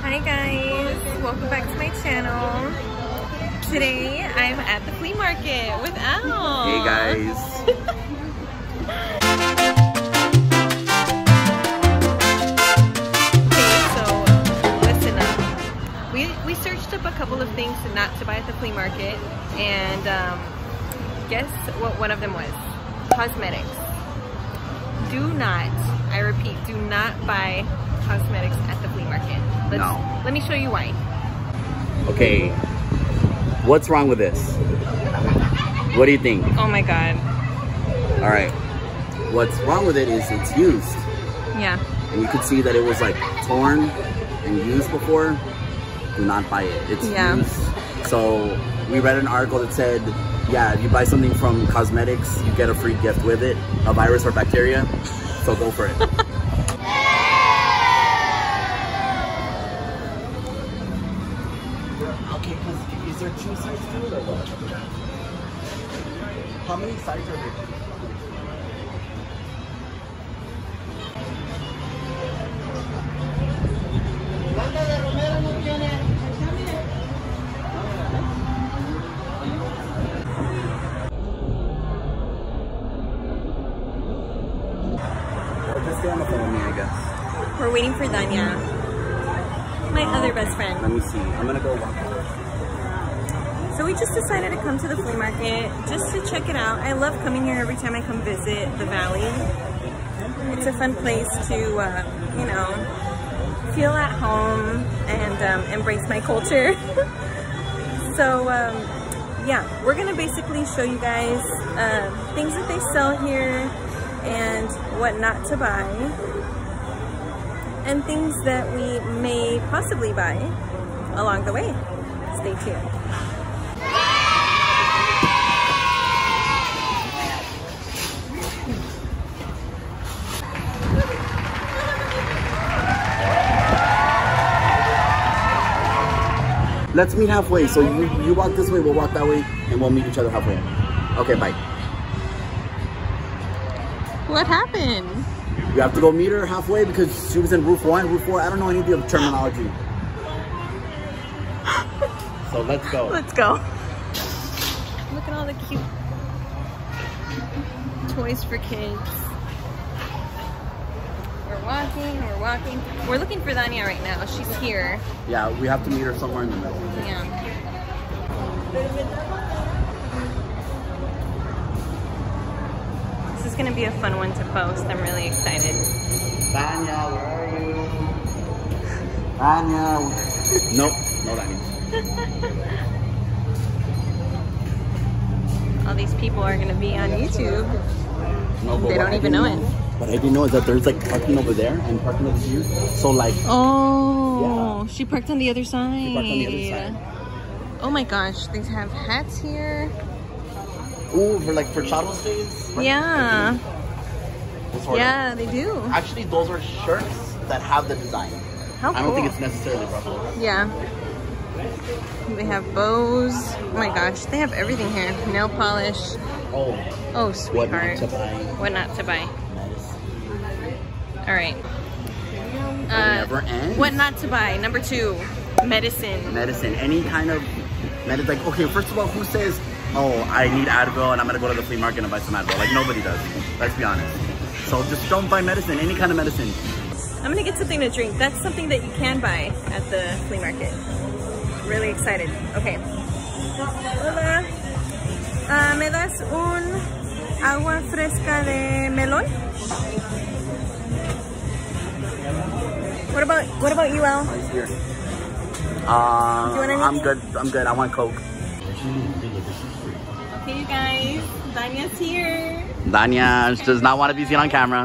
Hi guys, welcome back to my channel. Today I'm at the flea market with Al. Hey guys. Okay, so listen up. We searched up a couple of things not to buy at the flea market, and guess what one of them was? Cosmetics. Do not, I repeat, do not buy cosmetics at the flea market. Let me show you why. Okay, what's wrong with this? What do you think? Oh my god. All right, what's wrong with it is it's used. Yeah. And you could see that it was like torn and used before. Do not buy it. It's used. So we read an article that said, yeah, if you buy something from cosmetics, you get a free gift with it, a virus or bacteria. So go for it. Okay, because is there two sides to it or what? How many sides are there? Just stay on the phone with me, I guess. We're waiting for Dania, my other best friend. Let me see. I'm gonna go walk over. So we just decided to come to the flea market just to check it out. I love coming here every time I come visit the valley. It's a fun place to, you know, feel at home and embrace my culture. So, yeah, we're gonna basically show you guys things that they sell here and what not to buy, and things that we may possibly buy along the way. Stay tuned. Let's meet halfway. So you walk this way, we'll walk that way, and we'll meet each other halfway. Okay, bye. What happened? You have to go meet her halfway because she was in roof 1, roof 4. I don't know any of the terminology. So let's go. Let's go. Look at all the cute toys for kids. We're walking. We're looking for Dania right now. She's here. Yeah, we have to meet her somewhere in the middle. Yeah. This is gonna be a fun one to post. I'm really excited. Dania, where are you? Dania. Nope, no Dania. All these people are gonna be on YouTube. No, they don't even know it. What I didn't know is that there's like parking over there and parking over here. So like, oh, yeah. She parked on the other side. She parked on the other side. Oh my gosh, they have hats here. Ooh, for Child's Days? Yeah. Yeah, they do. Actually, those are shirts that have the design. How cool. I don't think it's necessarily ruffled. Yeah. They have bows. Oh my gosh, they have everything here. Nail polish. Oh, sweetheart. What not to buy. What not to buy. All right. Never ends. What not to buy. Number 2, medicine. Medicine. Any kind of medicine. Like, okay, first of all, who says, oh, I need Advil and I'm gonna go to the flea market and buy some Advil? Like, nobody does. Let's be honest. So just don't buy medicine. Any kind of medicine. I'm gonna get something to drink. That's something that you can buy at the flea market. Really excited. Okay. Hola. ¿Me das un agua fresca de melón? What about you, Al? I'm good. I want Coke. Okay, you guys. Dania's here. Dania does not want to be seen on camera.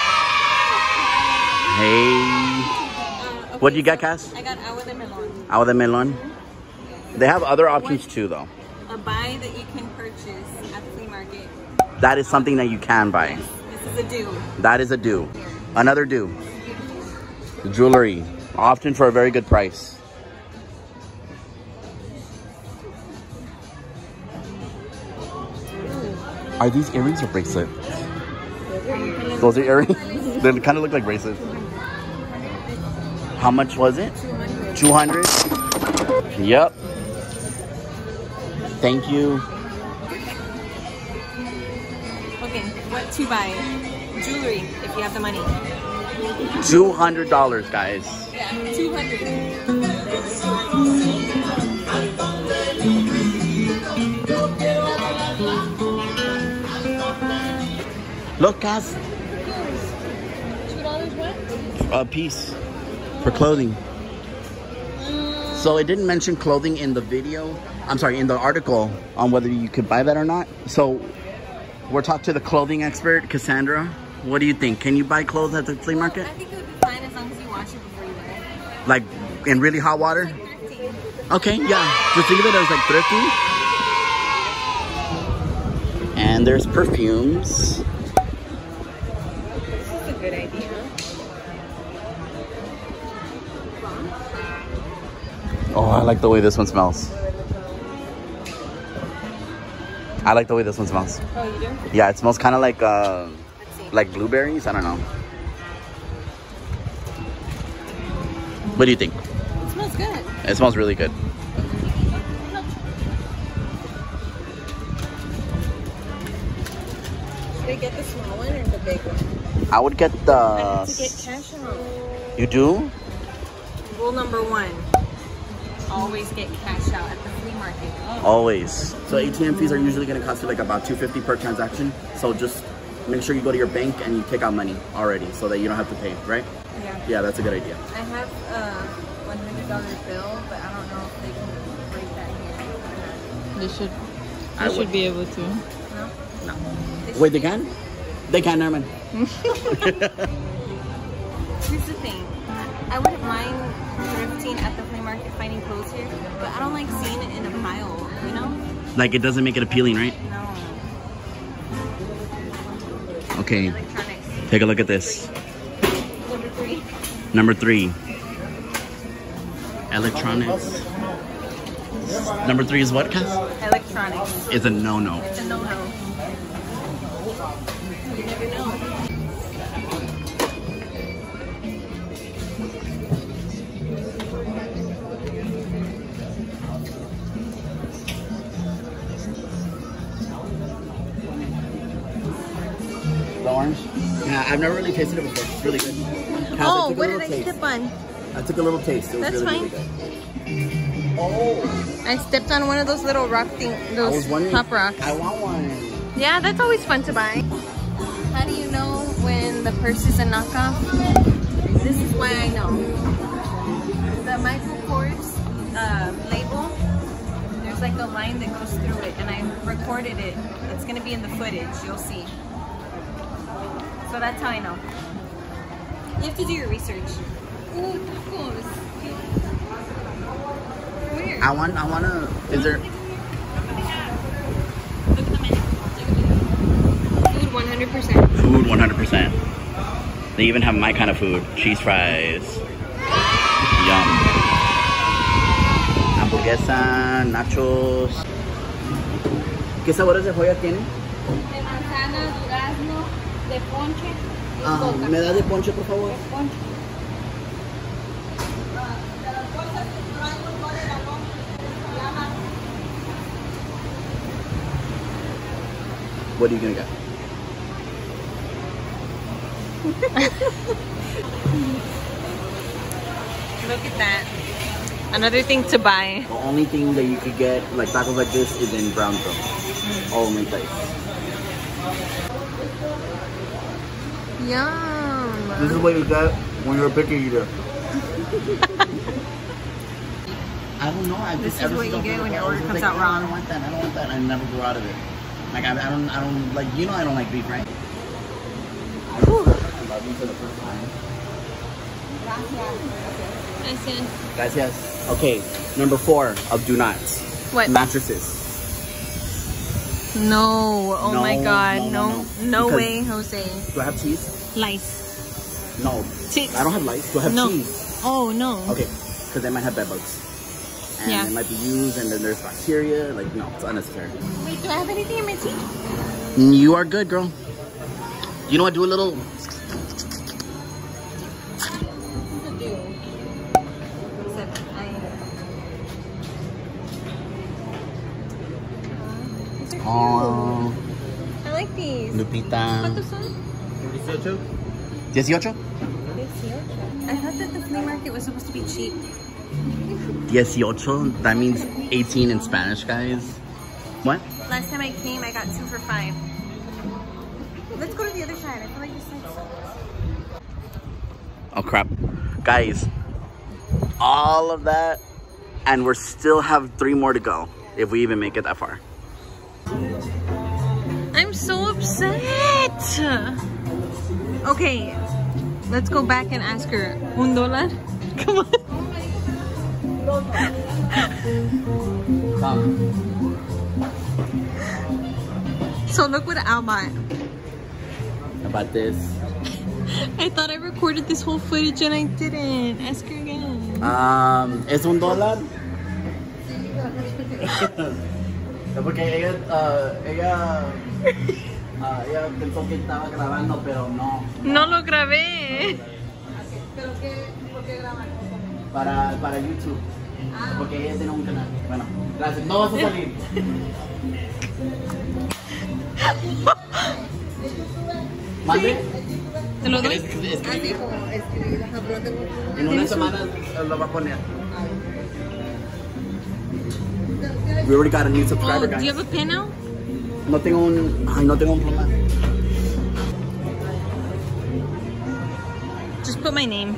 Hey. Okay, What do you got, Cass? I got agua de melón. Agua de melón? They have other options too, though. A buy that you can purchase at the flea market. That is something that you can buy. Yes, this is a do. That is a do. Another do. Jewelry, often for a very good price. Are these earrings or bracelets? Those are earrings? They kind of look like bracelets. How much was it? 200. 200. Yep. Thank you. Okay, what to buy? Jewelry, if you have the money. $200, guys. Yeah, 200. Look, guys. $2 what? A piece for clothing. So it didn't mention clothing in the video. I'm sorry, in the article on whether you could buy that or not. So we're talking to the clothing expert, Cassandra. What do you think? Can you buy clothes at the flea market? I think it would be fine as long as you wash it before you wear it. Like in really hot water? Like thrifting. Okay, yeah. Just think of it as like thrifting. And there's perfumes. This is a good idea. Oh, I like the way this one smells. I like the way this one smells. Oh, you do? Yeah, it smells kind of like blueberries. I don't know. What do you think? It smells good. It smells really good. Should I get the small one or the big one? I would get the... I have to get cash out. You do? Rule number 1. Always get cash out at the flea market. Always. So ATM fees are usually going to cost you like about $2.50 per transaction. So just make sure you go to your bank and you take out money already so that you don't have to pay, right? Yeah. Yeah, that's a good idea. I have a $100 bill, but I don't know if they can break that here. They should. I They should be able to. No? No. Wait, they can? They can, Norman. Here's the thing. I wouldn't mind thrifting at the flea market, finding clothes here, but I don't like seeing it in a pile, you know? Like it doesn't make it appealing, right? No. Okay, Electronics. take a look at this. Number 3. Number 3. Electronics. Number 3 is what, Cass? Electronics. It's a no-no. It's a no-no. You never know. The orange? Yeah, I've never really tasted it before. It's really good. Cass, Oh, I took a what little did I taste. step on? I took a little taste. It was That's really, fine. really good. Oh, I stepped on one of those little rock things, I those was wondering. pop rocks. I want one. Yeah, that's always fun to buy. How do you know when the purse is a knockoff? This is why I know. The Michael Kors label, there's like a line that goes through it, and I recorded it. It's gonna be in the footage, you'll see. So that's how I know. You have to do your research. Ooh, tacos. Where? I wanna, is there? Look at the menu. Take a video. Food 100%. Food 100%. They even have my kind of food. Cheese fries. Yum. Hamburguesa, nachos. ¿Qué sabores de joya tiene? De manzana, durazno, de ponche y coca. ¿Me da de ponche, por favor? Ponche. What are you gonna get? Look at that. Another thing to buy. The only thing that you could get, like tacos like this, is in Brownsville. Only place. Yum. This is what you get when you're a picky eater. I don't know. This is what you get when your order comes out I wrong. don't want that. I don't want that. I never go out of it. Like I don't like, you know, I don't like beef, right? I love you for the first time. Gracias. Okay, number 4 of do nots. What? Mattresses. No. Oh No, my god. no. No Because- way, Jose. Do I have cheese? Lice. No. Cheese. I don't have lice. Do I have No. cheese? Oh no. Okay, because they might have bed bugs. And Yeah. it might be used, and then there's bacteria. Like, no, it's unnecessary. Wait, do I have anything in my teeth? You are good, girl. You know what? Do a little. Oh, I like these. Lupita. ¿Cuántos son? 18. 18? I thought that the flea market was supposed to be cheap. 18? That means 18 in Spanish, guys. What? Last time I came, I got 2 for $5. Let's go to the other side. I feel like this side's so... Oh crap. Guys, all of that, and we still have 3 more to go, if we even make it that far. I'm so upset. Okay, let's go back and ask her. $1? Come on. Come. So look what Al bought. About this. I thought I recorded this whole footage and I didn't. Ask her again. ¿Es $1? Porque ella pensó que estaba grabando, pero no. No lo grabé. ¿Pero por qué graban? Para YouTube. Porque ella tiene un canal. Bueno, gracias. No vas a salir. ¿Mande? ¿Te lo doy? En una semana lo va a poner. We already got a new subscriber, Oh, guys. do you have a pen now? No tengo un... Ay, no tengo un pluma. Just put my name.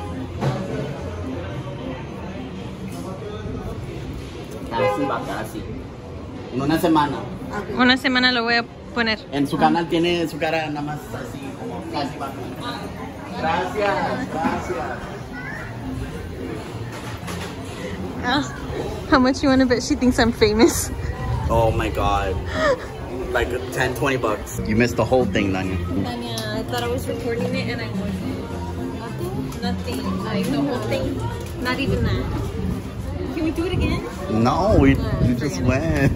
Casi va, casi. En una semana. Una semana lo voy a poner. En su canal tiene su cara nada más así, como casi va. Gracias, gracias. How much you want to bet she thinks I'm famous? Oh my god. Like 10, 20 bucks. You missed the whole thing, Dania. Dania, I thought I was recording it and I wasn't. Nothing? Nothing. Like the whole thing. Not even that. Can we do it again? No, we just went.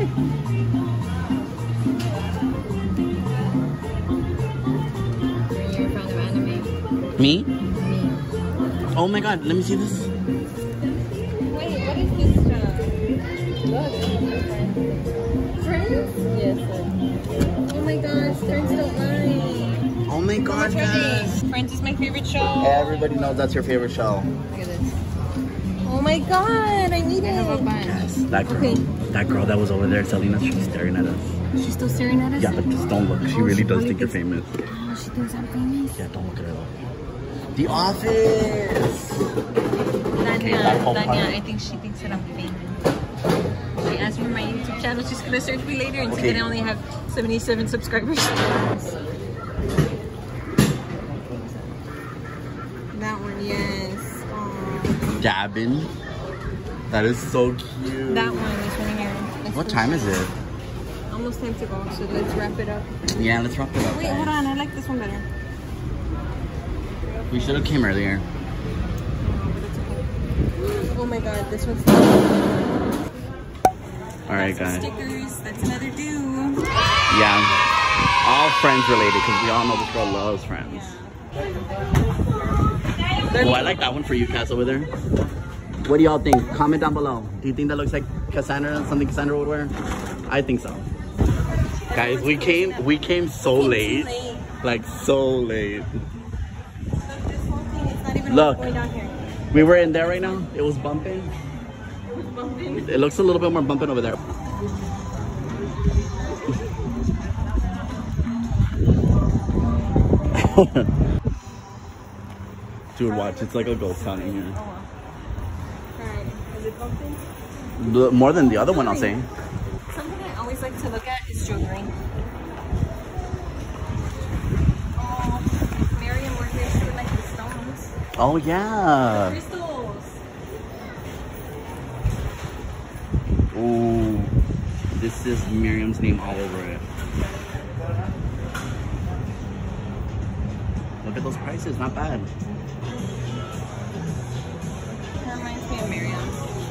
You're a fan of anime. Me? Me. Oh my god, let me see this. Wait, what is this? Look. Friends? Yes. Oh my gosh, Friends don't lie. Oh my god, guys. Friends is my favorite show. Everybody knows that's your favorite show. Look at this. Oh my god, I need it. Yes, that girl. Okay. That girl that was over there telling us, she's staring at us. She's still staring at us? Yeah, but just don't look. She really does think you're famous. Oh, she thinks I'm famous? Yeah, don't look at her though. The Office! Dania, I think she thinks that I'm famous. She asked me for my YouTube channel. She's gonna search me later and see that I only have 77 subscribers. That one, yes. Aww. Gavin. That is so cute. That one is right here. What time is it? Almost time to go, so let's wrap it up. Yeah, let's wrap it up. Wait, hold on. I like this one better. We should have came earlier. Oh my god, this one's Alright, guys. stickers. That's another do. Yeah. All friends related because we all know this girl loves Friends. Oh, I like that one for you, Cass, over there. What do y'all think? Comment down below. Do you think that looks like Cassandra? Something Cassandra would wear? I think so. Guys, we came so late. Like so late. Look, we were in there right now. It was bumping. It looks a little bit more bumping over there. Dude, watch. It's like a ghost town in here. Alright, is it bumping? More than the other one, I'll say. Something I always like to look at is jewelry. Oh, Miriam, we're here to like the stones. Oh, yeah. Crystals. Ooh. This is Miriam's name all over it. Look at those prices. Not bad. That reminds me of Miriam.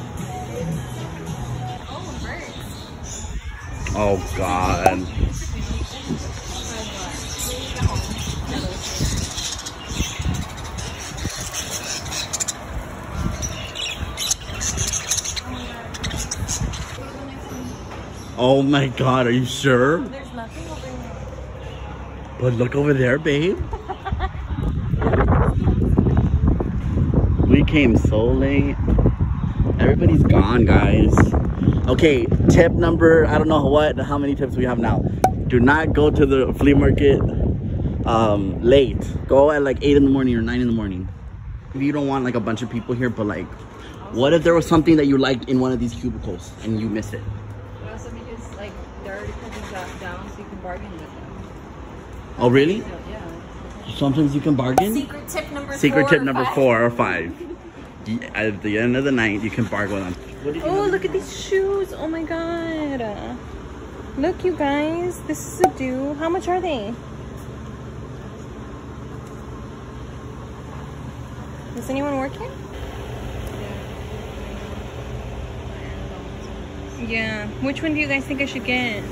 Oh, birds. Oh, God. Oh my God, are you sure? There's nothing over here. But look over there, babe. We came so late. Everybody's gone, guys. Okay, tip number, I don't know how many tips we have now. Do not go to the flea market late. Go at like 8 in the morning or 9 in the morning. If you don't want like a bunch of people here, but like, what if there was something that you liked in one of these cubicles and you missed it? Also because like they're already putting that down so you can bargain with them. Oh really? Yeah. Sometimes you can bargain? Secret tip number Secret 4 tip or number 5. 4 or 5. At the end of the night, you can bargain on. Oh, look at these shoes. Oh my God. Look, you guys. This is a do. How much are they? Is anyone working? Yeah. Which one do you guys think I should get?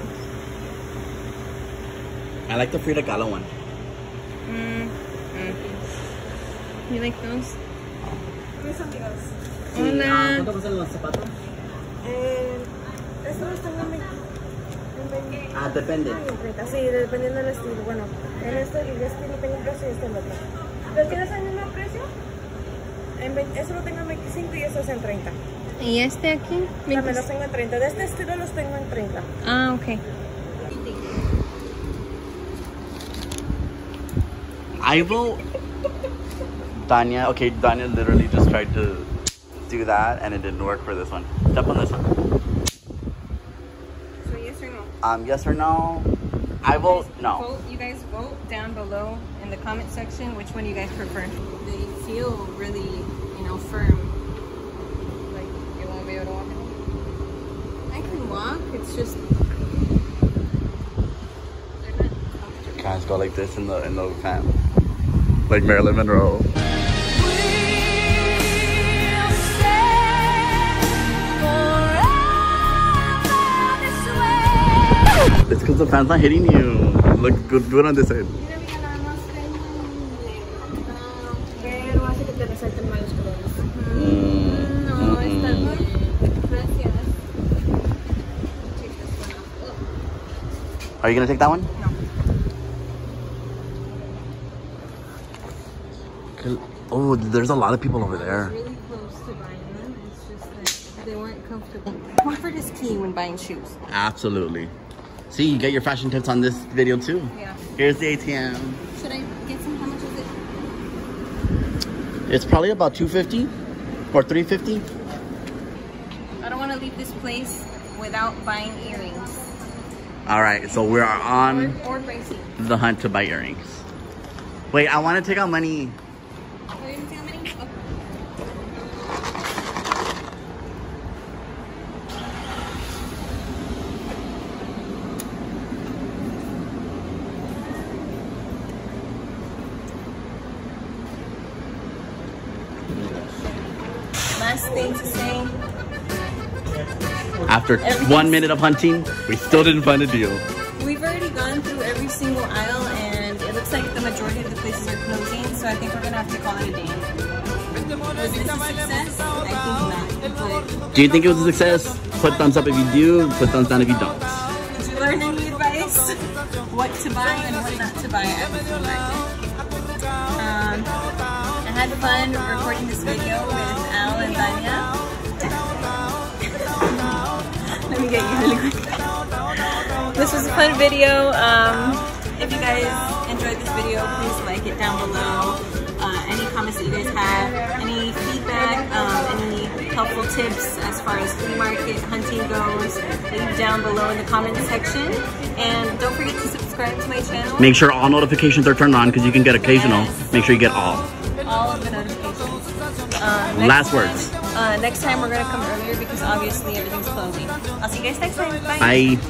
I like the Frida Kahlo one. You like those? There's something else. Hola. ¿Cuánto cuestan los zapatos? Estos están en 20. Ah, depende. En 30, sí, dependiendo del estilo. Bueno, en este no tengo un precio y este en otro. ¿Pero tienes el mismo precio? Eso lo tengo en 25 y eso es en 30. ¿Y este aquí? También los tengo en 30. De este estilo los tengo en 30. Ah, ok. I vote Dania. Okay, Dania literally just tried to do that and it didn't work for this one. Step on this one. So yes or no? Yes or no? I vote no. You guys vote down below in the comment section which one you guys prefer. They feel really, you know, firm. Like, you won't be able to walk in them? I can walk, it's just... they're not comfortable. Guys go like this in the fan. Like Marilyn Monroe. It's because the fan's not hitting you. Look, good on this side. Pero hace que te resalten más los colores. No, está bien. Gracias. Are you gonna take that one? No. Oh, there's a lot of people over there. Really close to buying them. It's just that they weren't comfortable. Comfort is key when buying shoes. Absolutely. See, you get your fashion tips on this video too. Yeah. Here's the ATM. Should I get some? How much is it? It's probably about $250 or $350. I don't want to leave this place without buying earrings. All right, so we're on Or bracelet. the hunt to buy earrings. Wait, I want to take out money. Are you going to take money? Okay. Last thing to say. After 1 minute of hunting, we still didn't find a deal. We've already gone through every single aisle and it looks like the majority of the places are closing, so I think we're gonna have to call it a day. Was this a success? I think not. But Do you think it was a success? Put thumbs up if you do, put thumbs down if you don't. did you learn any advice? What to buy and what not to buy at the flea market? I had fun recording this video with Al and Dania. Let me get you really quick. This was a fun video. If you guys enjoyed this video, please like it down below. Any comments that you guys have, any feedback, any helpful tips as far as flea market hunting goes, leave down below in the comment section. And don't forget to subscribe to my channel. Make sure all notifications are turned on because you can get occasional. Yes. Make sure you get all. All of the notifications. Last words. Next time we're gonna come earlier because obviously everything's closing. I'll see you guys next time. Bye. Bye.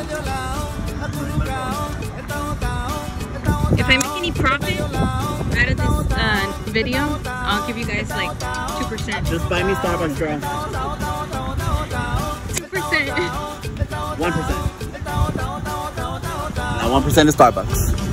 If I make any profit out of this video, I'll give you guys like 2%. Just buy me Starbucks, girl. 2%. 1%. Now 1% is Starbucks.